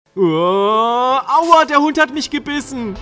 Oh, aua, der Hund hat mich gebissen.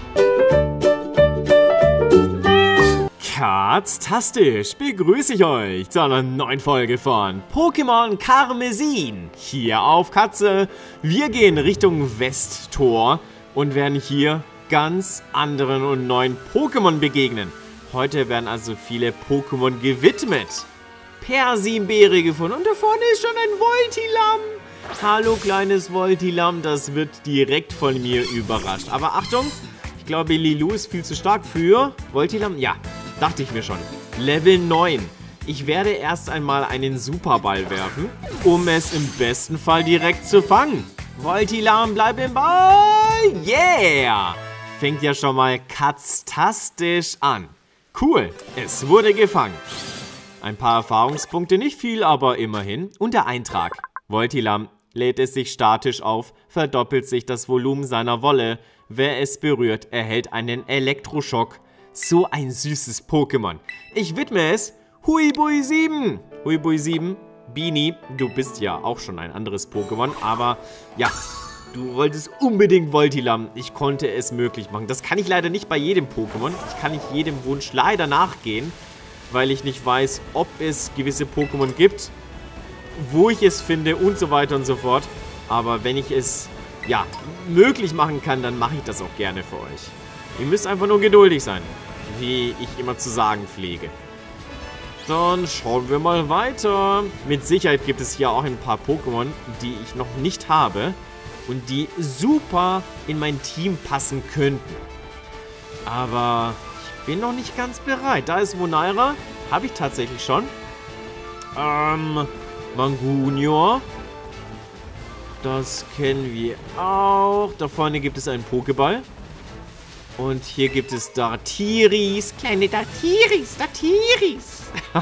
Katztastisch begrüße ich euch zu einer neuen Folge von Pokémon Karmesin. Hier auf Katze. Wir gehen Richtung Westtor und werden hier ganz anderen und neuen Pokémon begegnen. Heute werden also viele Pokémon gewidmet. Persimbeere gefunden und da vorne ist schon ein Voltilam. Hallo kleines Voltilam, das wird direkt von mir überrascht. Aber Achtung, ich glaube Lilu ist viel zu stark für Voltilam. Ja, dachte ich mir schon. Level 9. Ich werde erst einmal einen Superball werfen, um es im besten Fall direkt zu fangen. Voltilam, bleib im Ball. Yeah! Fängt ja schon mal katztastisch an. Cool, es wurde gefangen. Ein paar Erfahrungspunkte, nicht viel, aber immerhin. Und der Eintrag. Voltilam lädt es sich statisch auf, verdoppelt sich das Volumen seiner Wolle. Wer es berührt, erhält einen Elektroschock. So ein süßes Pokémon. Ich widme es Huibui 7. Huibui 7, Bini, du bist ja auch schon ein anderes Pokémon, aber ja, du wolltest unbedingt Voltilam. Ich konnte es möglich machen. Das kann ich leider nicht bei jedem Pokémon. Ich kann nicht jedem Wunsch leider nachgehen, weil ich nicht weiß, ob es gewisse Pokémon gibt, wo ich es finde und so weiter und so fort. Aber wenn ich es, ja, möglich machen kann, dann mache ich das auch gerne für euch. Ihr müsst einfach nur geduldig sein, wie ich immer zu sagen pflege. Dann schauen wir mal weiter. Mit Sicherheit gibt es hier auch ein paar Pokémon, die ich noch nicht habe und die super in mein Team passen könnten. Aber ich bin noch nicht ganz bereit. Da ist Wonaira. Habe ich tatsächlich schon. Mangunior. Das kennen wir auch. Da vorne gibt es einen Pokéball. Und hier gibt es Dartiris. Kleine Dartiris. Dartiris.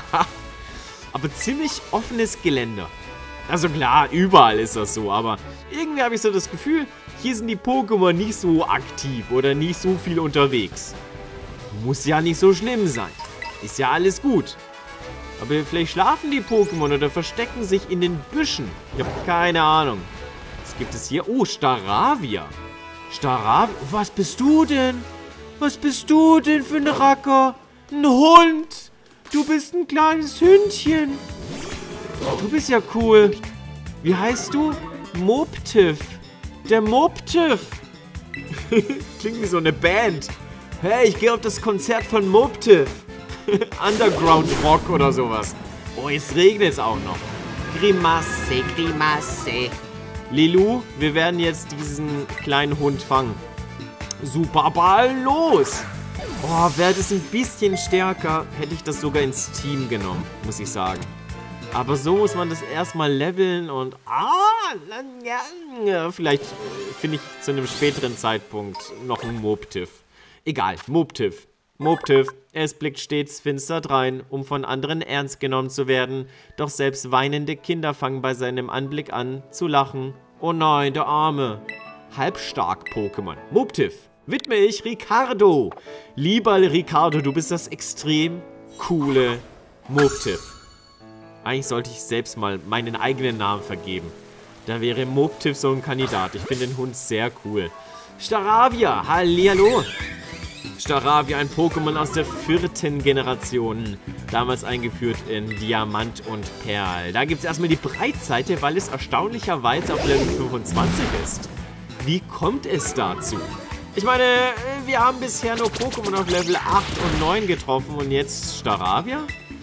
Aber ziemlich offenes Geländer. Also klar, überall ist das so. Aber irgendwie habe ich so das Gefühl, hier sind die Pokémon nicht so aktiv oder nicht so viel unterwegs. Muss ja nicht so schlimm sein. Ist ja alles gut. Aber vielleicht schlafen die Pokémon oder verstecken sich in den Büschen. Ich habe keine Ahnung. Was gibt es hier? Oh, Staravia. Staravia? Was bist du denn? Was bist du denn für ein Racker? Ein Hund. Du bist ein kleines Hündchen. Du bist ja cool. Wie heißt du? Moptif. Der Moptif. Klingt wie so eine Band. Hey, ich gehe auf das Konzert von Moptif. Underground Rock oder sowas. Oh, jetzt regnet es auch noch. Grimasse, Grimasse. Lilu, wir werden jetzt diesen kleinen Hund fangen. Superball, los! Oh, wäre das ein bisschen stärker, hätte ich das sogar ins Team genommen, muss ich sagen. Aber so muss man das erstmal leveln und... vielleicht finde ich zu einem späteren Zeitpunkt noch einen Moptif. Egal, Moptif. Moptif, es blickt stets finster drein, um von anderen ernst genommen zu werden. Doch selbst weinende Kinder fangen bei seinem Anblick an zu lachen. Oh nein, der Arme. Halbstark Pokémon. Moptif, widme ich Ricardo. Lieber Ricardo, du bist das extrem coole Moptif. Eigentlich sollte ich selbst mal meinen eigenen Namen vergeben. Da wäre Moptif so ein Kandidat. Ich finde den Hund sehr cool. Staravia, hallihallo. Staravia, ein Pokémon aus der 4. Generation. Damals eingeführt in Diamant und Perl. Da gibt es erstmal die Breitseite, weil es erstaunlicherweise auf Level 25 ist. Wie kommt es dazu? Ich meine, wir haben bisher nur Pokémon auf Level 8 und 9 getroffen und jetzt Staravia?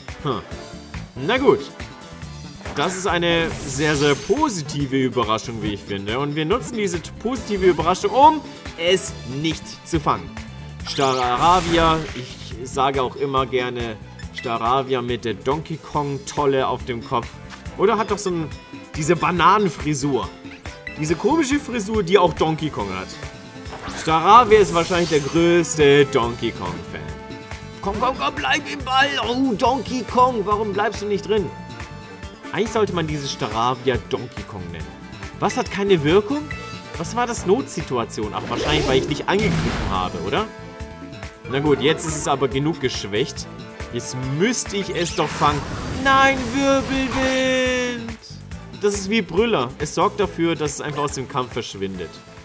Na gut. Das ist eine sehr, sehr positive Überraschung, wie ich finde. Und wir nutzen diese positive Überraschung, um es nicht zu fangen. Staravia, ich sage auch immer gerne Staravia mit der Donkey Kong Tolle auf dem Kopf. Oder hat doch so diese Bananenfrisur. Diese komische Frisur, die auch Donkey Kong hat. Staravia ist wahrscheinlich der größte Donkey Kong Fan. Komm, komm, komm, bleib im Ball. Oh, Donkey Kong, warum bleibst du nicht drin? Eigentlich sollte man diese Staravia Donkey Kong nennen. Was hat keine Wirkung? Was war das Notsituation? Ach, wahrscheinlich, weil ich dich angegriffen habe, oder? Na gut, jetzt ist es aber genug geschwächt. Jetzt müsste ich es doch fangen. Nein, Wirbelwind! Das ist wie Brüller. Es sorgt dafür, dass es einfach aus dem Kampf verschwindet.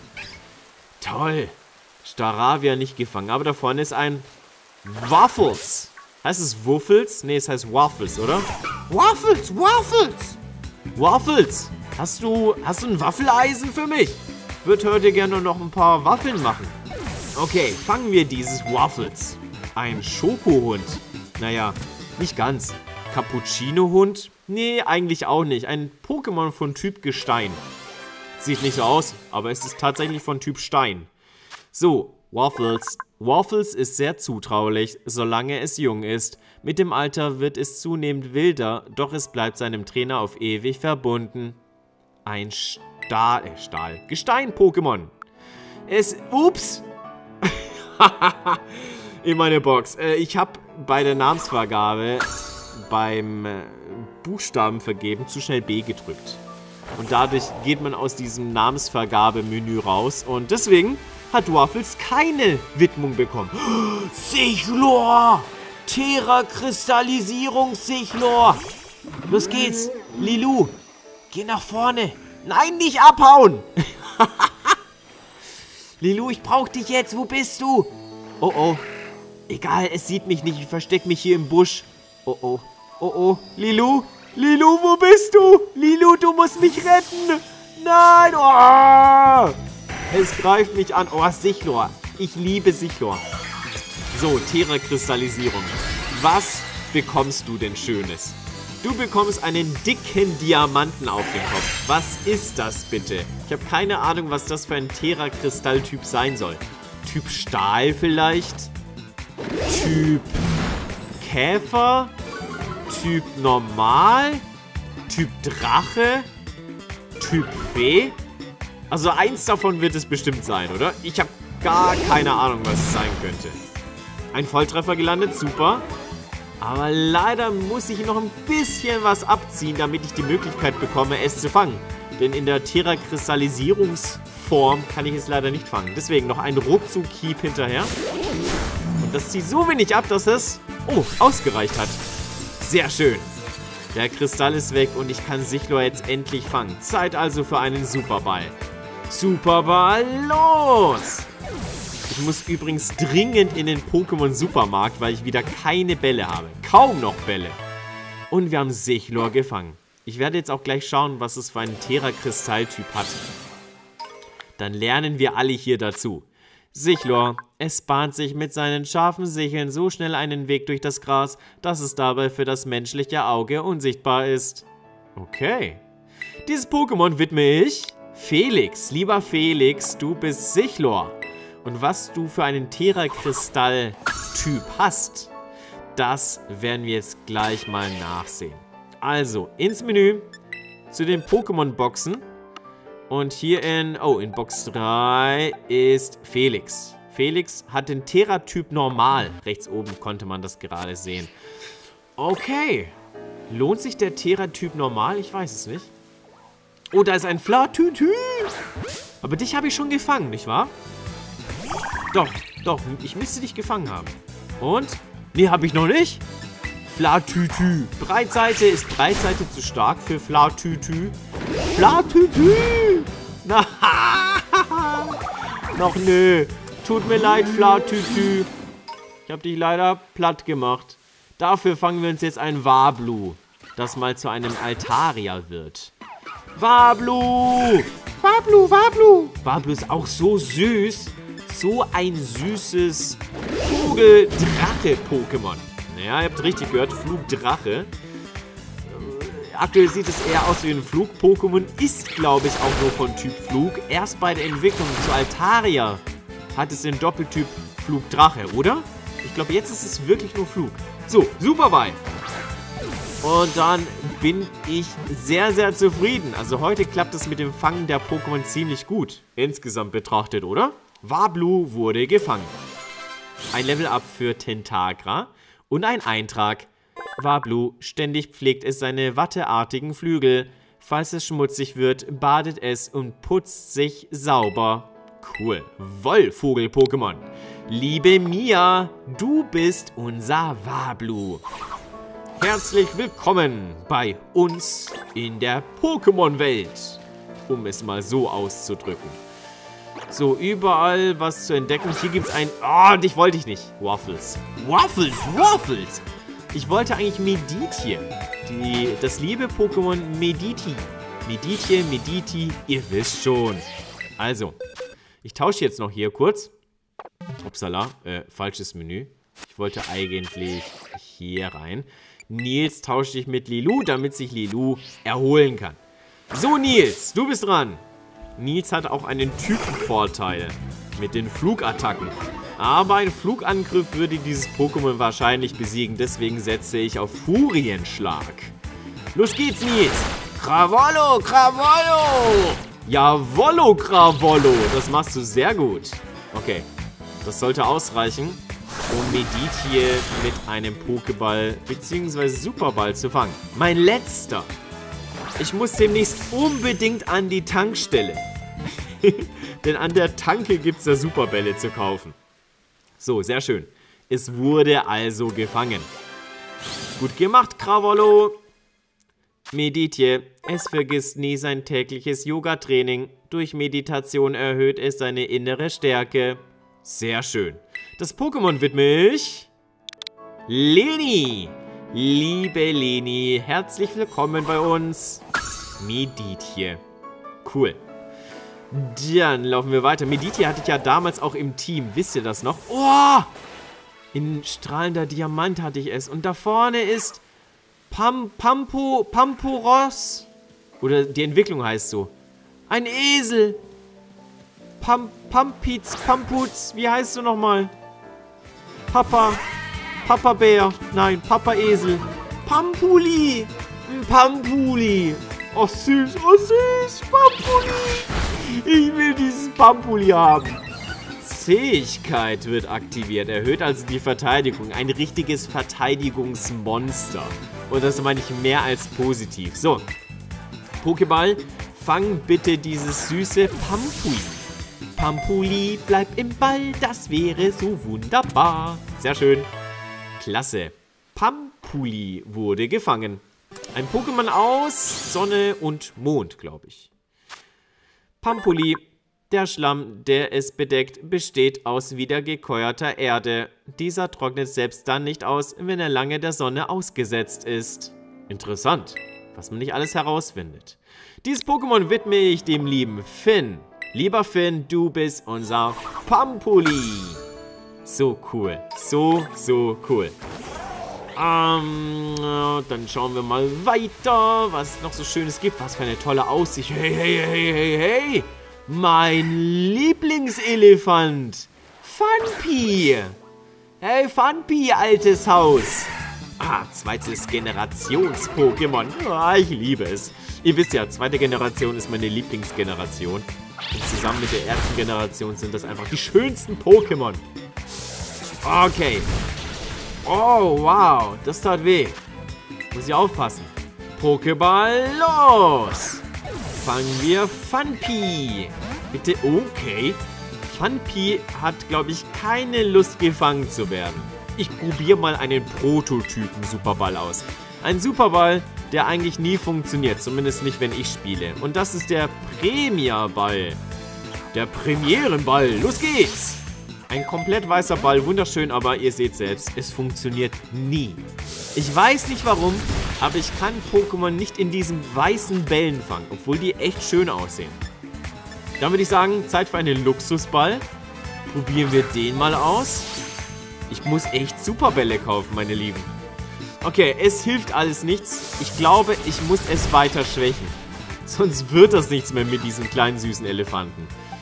Toll. Staravia nicht gefangen. Aber da vorne ist ein Waffles. Heißt es Wuffels? Ne, es heißt Waffles, oder? Waffles, Waffles. Waffles. Hast du ein Waffeleisen für mich? Ich würde heute gerne noch ein paar Waffeln machen. Okay, fangen wir dieses Waffles. Ein Schokohund. Naja, nicht ganz. Cappuccino-Hund? Nee, eigentlich auch nicht. Ein Pokémon von Typ Gestein. Sieht nicht so aus, aber es ist tatsächlich von Typ Stein. So, Waffles. Waffles ist sehr zutraulich, solange es jung ist. Mit dem Alter wird es zunehmend wilder, doch es bleibt seinem Trainer auf ewig verbunden. Ein Gestein-Pokémon. Ups! In meine Box. Ich habe bei der Namensvergabe beim Buchstabenvergeben zu schnell B gedrückt. Und dadurch geht man aus diesem Namensvergabemenü raus. Und deswegen hat Waffles keine Widmung bekommen. Sichlor! Terra-Kristallisierung, Sichlor! Los geht's! Lilu, geh nach vorne! Nein, nicht abhauen! Lilu, ich brauch dich jetzt. Wo bist du? Oh, oh. Egal, es sieht mich nicht. Ich versteck mich hier im Busch. Oh, oh. Oh, oh. Lilu? Lilu, wo bist du? Lilu, du musst mich retten. Nein. Oh. Es greift mich an. Oh, Sichlor. Ich liebe Sichlor. So, Terra-Kristallisierung. Was bekommst du denn Schönes? Du bekommst einen dicken Diamanten auf den Kopf. Was ist das bitte? Ich habe keine Ahnung, was das für ein Terra-Kristall-Typ sein soll. Typ Stahl vielleicht? Typ Käfer? Typ Normal? Typ Drache? Typ Fee? Also eins davon wird es bestimmt sein, oder? Ich habe gar keine Ahnung, was es sein könnte. Ein Volltreffer gelandet, super. Aber leider muss ich noch ein bisschen was abziehen, damit ich die Möglichkeit bekomme, es zu fangen. Denn in der Terra-Kristallisierungsform kann ich es leider nicht fangen. Deswegen noch ein Ruckzuck-Hieb hinterher. Und das zieht so wenig ab, dass es, ausgereicht hat. Sehr schön. Der Kristall ist weg und ich kann Sichlor jetzt endlich fangen. Zeit also für einen Superball. Superball, los! Ich muss übrigens dringend in den Pokémon-Supermarkt, weil ich wieder keine Bälle habe. Kaum noch Bälle. Und wir haben Sichlor gefangen. Ich werde jetzt auch gleich schauen, was es für einen Terra-Kristall-Typ hat. Dann lernen wir alle hier dazu. Sichlor, es bahnt sich mit seinen scharfen Sicheln so schnell einen Weg durch das Gras, dass es dabei für das menschliche Auge unsichtbar ist. Okay. Dieses Pokémon widme ich Felix. Lieber Felix, du bist Sichlor. Und was du für einen Terra-Kristall-Typ hast, das werden wir jetzt gleich mal nachsehen. Also, ins Menü, zu den Pokémon-Boxen. Und hier in Box 3 ist Felix. Felix hat den Terra-Typ Normal. Rechts oben konnte man das gerade sehen. Okay. Lohnt sich der Terra-Typ Normal? Ich weiß es nicht. Oh, da ist ein Flatütü. Aber dich habe ich schon gefangen, nicht wahr? Doch, ich müsste dich gefangen haben. Und? Nee, habe ich noch nicht. Flatütü. Breitseite, ist Breitseite zu stark für Flatütü? Flatütü. Na, noch nö. Tut mir leid, Flatütü. Ich habe dich leider platt gemacht. Dafür fangen wir uns jetzt ein Wablu, das mal zu einem Altaria wird. Wablu. Wablu, Wablu. Wablu ist auch so süß. So ein süßes Vogel-Drache-Pokémon. Naja, ihr habt richtig gehört, Flugdrache. Aktuell sieht es eher aus wie ein Flug-Pokémon. Ist, glaube ich, auch nur von Typ Flug. Erst bei der Entwicklung zu Altaria hat es den Doppeltyp Flugdrache, oder? Ich glaube, jetzt ist es wirklich nur Flug. So, Superball. Und dann bin ich sehr, sehr zufrieden. Also heute klappt es mit dem Fangen der Pokémon ziemlich gut. Insgesamt betrachtet, oder? Wablu wurde gefangen. Ein Level-Up für Tentagra und ein Eintrag. Wablu, ständig pflegt es seine watteartigen Flügel. Falls es schmutzig wird, badet es und putzt sich sauber. Cool. Wollvogel-Pokémon. Liebe Mia, du bist unser Wablu. Herzlich willkommen bei uns in der Pokémon-Welt. Um es mal so auszudrücken. So, überall was zu entdecken. Hier gibt es ein... Oh, dich wollte ich nicht. Waffles. Waffles, Waffles. Ich wollte eigentlich Meditien. Das liebe Pokémon Mediti. Meditje, Mediti, ihr wisst schon. Also, ich tausche jetzt noch hier kurz. Upsala, falsches Menü. Ich wollte eigentlich hier rein. Nils tausche ich mit Lilu, damit sich Lilu erholen kann. So, Nils, du bist dran. Nils hat auch einen Typenvorteil mit den Flugattacken. Aber ein Flugangriff würde dieses Pokémon wahrscheinlich besiegen. Deswegen setze ich auf Furienschlag. Los geht's, Nils. Krawollo, Krawollo. Jawollo, Krawollo. Das machst du sehr gut. Okay, das sollte ausreichen, um Meditje mit einem Pokéball bzw. Superball zu fangen. Mein letzter. Ich muss demnächst unbedingt an die Tankstelle. Denn an der Tanke gibt es ja Superbälle zu kaufen. So, sehr schön. Es wurde also gefangen. Gut gemacht, Krawollo. Meditje. Es vergisst nie sein tägliches Yoga-Training. Durch Meditation erhöht es seine innere Stärke. Sehr schön. Das Pokémon widme ich Leni. Liebe Leni, herzlich willkommen bei uns. Meditje. Cool. Dann laufen wir weiter. Meditje hatte ich ja damals auch im Team. Wisst ihr das noch? Oh! In strahlender Diamant hatte ich es. Und da vorne ist Pampuros. Oder die Entwicklung heißt so. Ein Esel. Pamputz. Wie heißt du nochmal? Papa Bär. Nein, Papa Esel. Pampuli. Pampuli. Oh süß, Pampuli. Ich will dieses Pampuli haben. Zähigkeit wird aktiviert. Erhöht also die Verteidigung. Ein richtiges Verteidigungsmonster. Und das meine ich mehr als positiv. So. Pokéball, fang bitte dieses süße Pampuli. Pampuli, bleib im Ball. Das wäre so wunderbar. Sehr schön. Klasse. Pampuli wurde gefangen. Ein Pokémon aus Sonne und Mond, glaube ich. Pampuli. Der Schlamm, der es bedeckt, besteht aus wiedergekäuerter Erde. Dieser trocknet selbst dann nicht aus, wenn er lange der Sonne ausgesetzt ist. Interessant, was man nicht alles herausfindet. Dieses Pokémon widme ich dem lieben Finn. Lieber Finn, du bist unser Pampuli. So cool. So cool. Dann schauen wir mal weiter, was es noch so Schönes gibt. Was für eine tolle Aussicht. Hey. Mein Lieblingselefant. Funpi. Hey, Funpi, altes Haus. Zweites Generations-Pokémon. Ich liebe es. Ihr wisst ja, zweite Generation ist meine Lieblingsgeneration. Und zusammen mit der ersten Generation sind das einfach die schönsten Pokémon. Okay. Oh, wow. Das tat weh. Muss ich aufpassen. Pokéball, los. Fangen wir Funpi. Bitte, okay. Funpi hat, glaube ich, keine Lust, gefangen zu werden. Ich probiere mal einen Prototypen-Superball aus. Ein Superball, der eigentlich nie funktioniert. Zumindest nicht, wenn ich spiele. Und das ist der Premierball. Der Premierenball. Los geht's. Ein komplett weißer Ball. Wunderschön, aber ihr seht selbst, es funktioniert nie. Ich weiß nicht warum, aber ich kann Pokémon nicht in diesen weißen Bällen fangen, obwohl die echt schön aussehen. Dann würde ich sagen, Zeit für einen Luxusball. Probieren wir den mal aus. Ich muss echt Superbälle kaufen, meine Lieben. Okay, es hilft alles nichts. Ich glaube, ich muss es weiter schwächen. Sonst wird das nichts mehr mit diesem kleinen süßen Elefanten.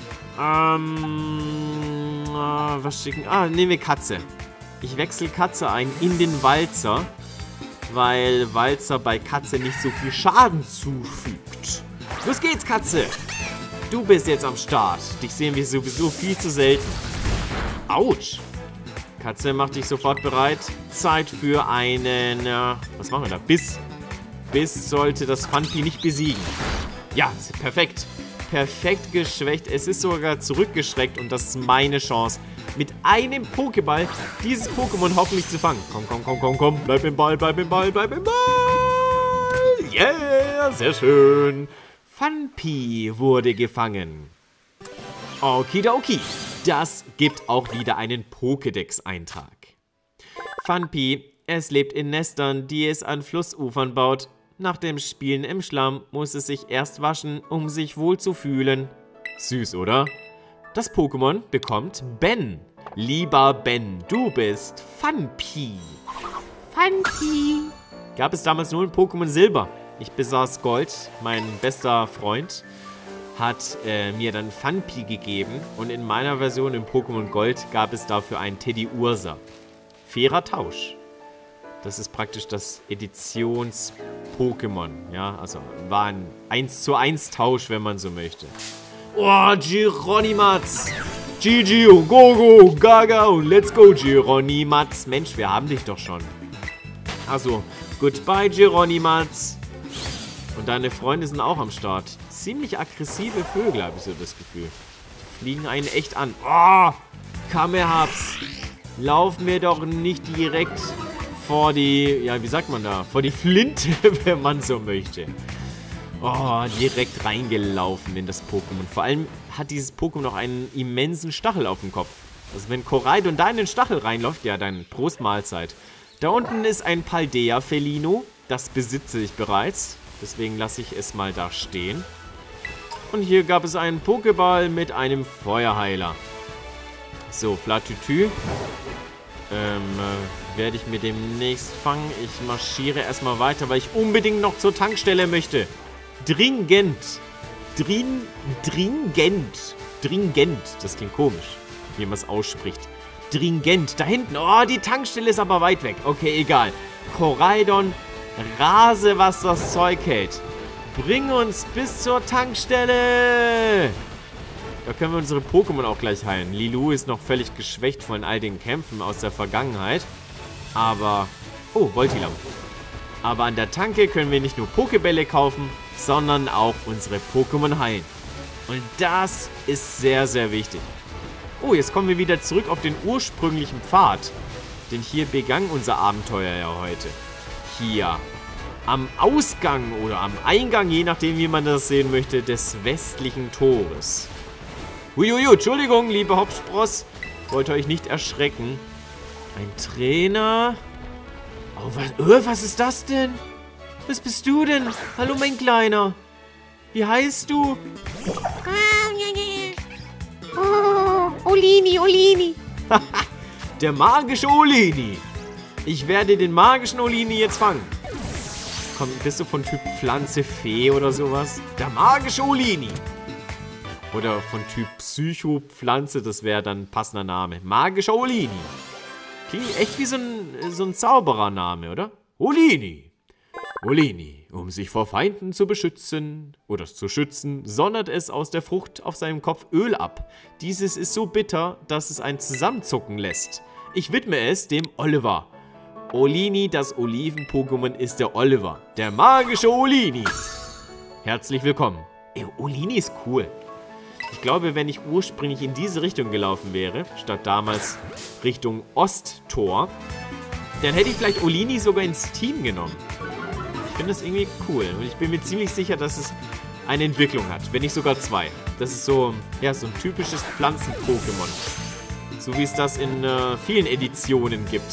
Was schicken? Nehmen wir Katze. Ich wechsle Katze ein in den Walzer, weil Walzer bei Katze nicht so viel Schaden zufügt. Los geht's, Katze! Du bist jetzt am Start. Dich sehen wir sowieso viel zu selten. Autsch! Katze, mach dich sofort bereit. Zeit für einen... was machen wir da? Biss. Biss sollte das Funpi nicht besiegen. Ja, perfekt. Perfekt geschwächt. Es ist sogar zurückgeschreckt und das ist meine Chance, mit einem Pokéball dieses Pokémon hoffentlich zu fangen. Komm. Bleib im Ball. Yeah, sehr schön. Funpi wurde gefangen. Okidoki. Das gibt auch wieder einen Pokédex-Eintrag. Funpi, es lebt in Nestern, die es an Flussufern baut. Nach dem Spielen im Schlamm muss es sich erst waschen, um sich wohl zu fühlen. Süß, oder? Das Pokémon bekommt Ben. Lieber Ben, du bist Funpi. Funpi. Gab es damals nur in Pokémon Silber. Ich besaß Gold. Mein bester Freund hat mir dann Funpi gegeben. Und in meiner Version in Pokémon Gold gab es dafür einen Teddy Ursa. Fairer Tausch. Das ist praktisch das Editions-Pokémon. Ja, also war ein 1:1 Tausch, wenn man so möchte. Oh, Gironimats. Gigi und Gogo, Gaga und let's go, Gironimats. Mensch, wir haben dich doch schon. Also, goodbye, Gironimats. Und deine Freunde sind auch am Start. Ziemlich aggressive Vögel, habe ich so das Gefühl. Die fliegen einen echt an. Oh, Kamehaps. Lauf mir doch nicht direkt vor die, ja, wie sagt man da? Vor die Flinte, wenn man so möchte. Oh, direkt reingelaufen in das Pokémon. Vor allem hat dieses Pokémon noch einen immensen Stachel auf dem Kopf. Also wenn Koraidon da in den Stachel reinläuft, ja, dann Prost Mahlzeit. Da unten ist ein Paldea Felino. Das besitze ich bereits. Deswegen lasse ich es mal da stehen. Und hier gab es einen Pokéball mit einem Feuerheiler. So, Flatütü. Werde ich mir demnächst fangen. Ich marschiere erstmal weiter, weil ich unbedingt noch zur Tankstelle möchte. Dringend. Dringend. Das klingt komisch, wie man es ausspricht. Dringend. Da hinten. Oh, die Tankstelle ist aber weit weg. Okay, egal. Koraidon, rase, was das Zeug hält. Bring uns bis zur Tankstelle. Da können wir unsere Pokémon auch gleich heilen. Lilu ist noch völlig geschwächt von all den Kämpfen aus der Vergangenheit. Aber... Oh, Voltilam. Aber an der Tanke können wir nicht nur Pokébälle kaufen, sondern auch unsere Pokémon heilen. Und das ist sehr, sehr wichtig. Oh, jetzt kommen wir wieder zurück auf den ursprünglichen Pfad. Denn hier begann unser Abenteuer ja heute. Hier. Am Ausgang oder am Eingang, je nachdem wie man das sehen möchte, des westlichen Tores. Uiuiui, Entschuldigung, liebe Hopspross. Ich wollte euch nicht erschrecken. Ein Trainer. Oh, was ist das denn? Was bist du denn? Hallo, mein Kleiner. Wie heißt du? Oh, Olini. Der magische Olini. Ich werde den magischen Olini jetzt fangen. Komm, bist du von Typ Pflanze, Fee oder sowas? Der magische Olini. Oder von Typ Psycho-Pflanze, das wäre dann ein passender Name. Magischer Olini. Klingt echt wie so ein Zauberername, oder? Olini. Olini, um sich vor Feinden zu beschützen oder zu schützen, sondert es aus der Frucht auf seinem Kopf Öl ab. Dieses ist so bitter, dass es einen zusammenzucken lässt. Ich widme es dem Oliver. Olini, das Oliven-Pokémon, ist der Oliver. Der magische Olini. Herzlich willkommen. Ey, Olini ist cool. Ich glaube, wenn ich ursprünglich in diese Richtung gelaufen wäre, statt damals Richtung Osttor, dann hätte ich vielleicht Olini sogar ins Team genommen. Ich finde das irgendwie cool. Und ich bin mir ziemlich sicher, dass es eine Entwicklung hat. Wenn nicht sogar zwei. Das ist so, ja, so ein typisches Pflanzen-Pokémon. So wie es das in vielen Editionen gibt.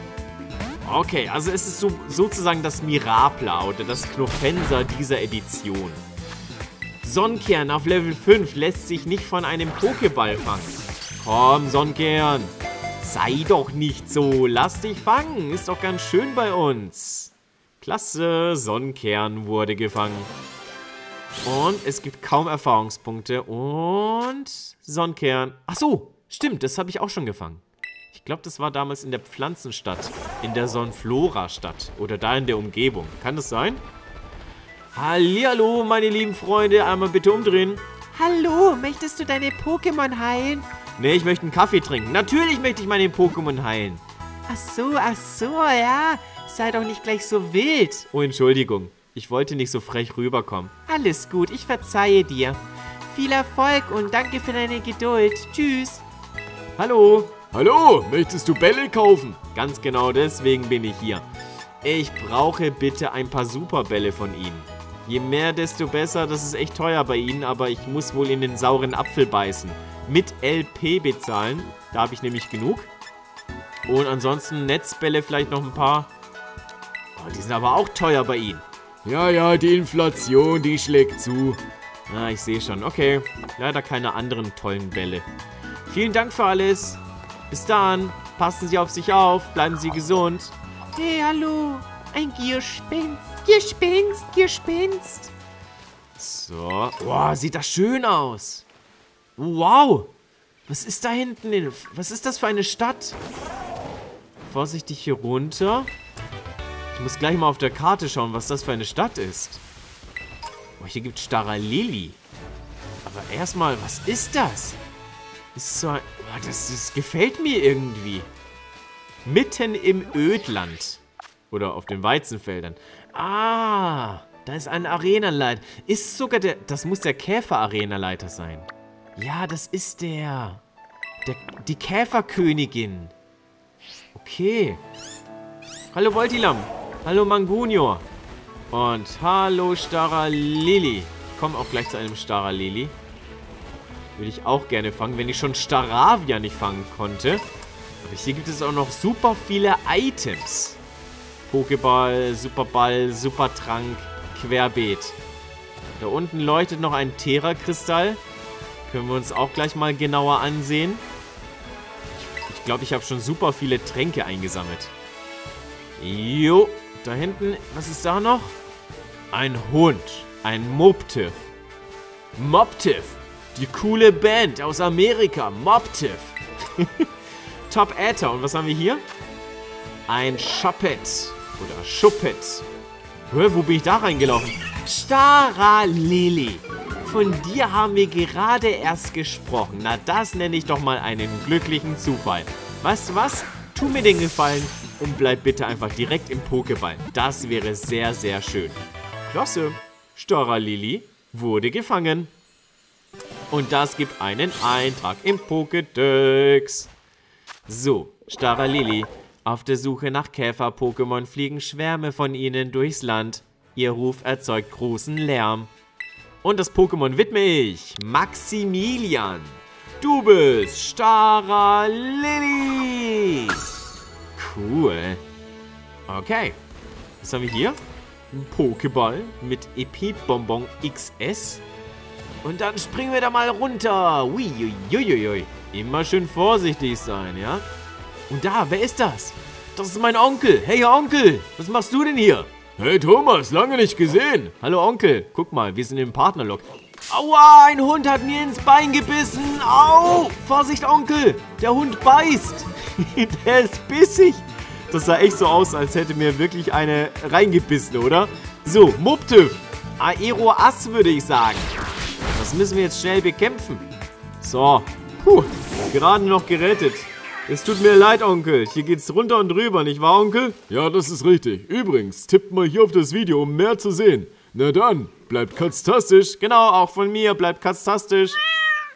Okay, also es ist sozusagen das Mirapla oder das Knofenser dieser Edition. Sonnenkern auf Level 5 lässt sich nicht von einem Pokéball fangen. Komm, Sonnenkern. Sei doch nicht so. Lass dich fangen. Ist doch ganz schön bei uns. Klasse. Sonnenkern wurde gefangen. Und es gibt kaum Erfahrungspunkte. Und Sonnenkern. Ach so, stimmt. Das habe ich auch schon gefangen. Ich glaube, das war damals in der Pflanzenstadt. In der Sonnenflora-Stadt. Oder da in der Umgebung. Kann das sein? Hallihallo, meine lieben Freunde. Einmal bitte umdrehen. Hallo, möchtest du deine Pokémon heilen? Nee, ich möchte einen Kaffee trinken. Natürlich möchte ich meine Pokémon heilen. Ach so, ja. Sei doch nicht gleich so wild. Oh, Entschuldigung. Ich wollte nicht so frech rüberkommen. Alles gut, ich verzeihe dir. Viel Erfolg und danke für deine Geduld. Tschüss. Hallo. Hallo, möchtest du Bälle kaufen? Ganz genau deswegen bin ich hier. Ich brauche bitte ein paar Superbälle von Ihnen. Je mehr, desto besser. Das ist echt teuer bei Ihnen, aber ich muss wohl in den sauren Apfel beißen. mit LP bezahlen. Da habe ich nämlich genug. Und ansonsten Netzbälle vielleicht noch ein paar. Oh, die sind aber auch teuer bei Ihnen. Ja, die Inflation, die schlägt zu. Ah, ich sehe schon. Okay, leider keine anderen tollen Bälle. Vielen Dank für alles. Bis dann. Passen Sie auf sich auf. Bleiben Sie gesund. Hey, hallo. Ein Gierspinst. Gierspinst, Gierspinst. So. Wow, sieht das schön aus. Wow. Was ist da hinten? Was ist das für eine Stadt? Vorsichtig hier runter. Ich muss gleich mal auf der Karte schauen, was das für eine Stadt ist. Oh, hier gibt es Staralili. Aber erstmal, was ist das? Ist so ein... Oh, das gefällt mir irgendwie. Mitten im Ödland. Oder auf den Weizenfeldern. Ah, da ist ein Arenaleiter. Ist sogar der... Das muss der Käfer-Arenaleiter sein. Ja, das ist die Käferkönigin. Okay. Hallo Voltilam. Hallo Mangunio. Und hallo Staralili. Ich komme auch gleich zu einem Staralili. Würde ich auch gerne fangen, wenn ich schon Staravia nicht fangen konnte. Aber hier gibt es auch noch super viele Items. Pokéball, Superball, Supertrank, Querbeet. Da unten leuchtet noch ein Terra-Kristall. Können wir uns auch gleich mal genauer ansehen. Ich glaube, ich habe schon super viele Tränke eingesammelt. Jo, da hinten, was ist da noch? Ein Hund, ein Moptiff. Moptiff, die coole Band aus Amerika, Moptiff. Top Äther, und was haben wir hier? Ein Schuppet oder Schuppet. Wo bin ich da reingelaufen? Staralili. Von dir haben wir gerade erst gesprochen. Na, das nenne ich doch mal einen glücklichen Zufall. Weißt du was? Tu mir den Gefallen und bleib bitte einfach direkt im Pokéball. Das wäre sehr, sehr schön. Klasse. Staralili wurde gefangen. Und das gibt einen Eintrag im Pokédex. So, Staralili. Auf der Suche nach Käfer-Pokémon fliegen Schwärme von ihnen durchs Land. Ihr Ruf erzeugt großen Lärm. Und das Pokémon widme ich Maximilian. Du bist Staralili. Cool. Okay. Was haben wir hier? Ein Pokéball mit Epi-Bonbon XS. Und dann springen wir da mal runter. Uiuiuiui. Immer schön vorsichtig sein, ja? Und da, wer ist das? Das ist mein Onkel. Hey, Onkel, was machst du denn hier? Hey, Thomas, lange nicht gesehen. Hallo, Onkel. Guck mal, wir sind im Partnerlock. Aua, ein Hund hat mir ins Bein gebissen. Au! Vorsicht, Onkel, der Hund beißt. Der ist bissig. Das sah echt so aus, als hätte mir wirklich eine reingebissen, oder? So, Moptiff. Aero-Ass, würde ich sagen. Das müssen wir jetzt schnell bekämpfen. So, gerade noch gerettet. Es tut mir leid, Onkel. Hier geht's runter und drüber, nicht wahr, Onkel? Ja, das ist richtig. Übrigens, tippt mal hier auf das Video, um mehr zu sehen. Na dann, bleibt katztastisch. Genau, auch von mir. Bleibt katztastisch.